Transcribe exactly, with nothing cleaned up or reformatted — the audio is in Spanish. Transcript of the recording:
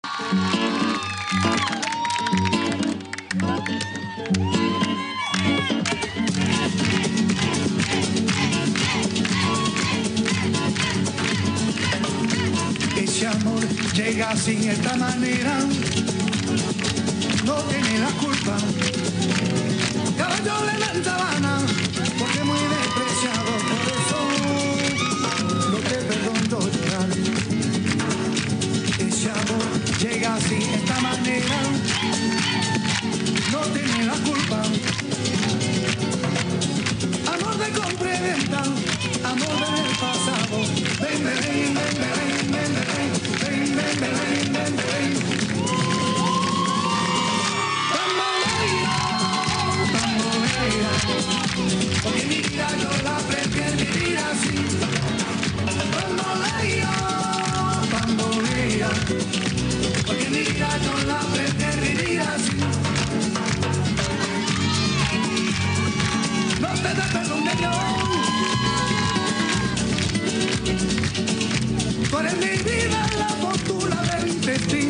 Ese amor llega sin esta manera, no tiene la culpa. Caballo le dan sabana, porque muy despreciado, por eso no te perdono llorar. Ese amor llega sin esta manera, no tiene la culpa. Amor de compra y venta, amor del pasado. Ven, ven, ven, ven, ven, ven, ven, ven, ven, ven, ven, ven. Porque mi vida yo la prefiero vivir así. Bambolea, bambolea. Porque mi vida yo la prefiero vivir así. No te da perdón de Dios. Tú eres mi vida, la fortuna del destino.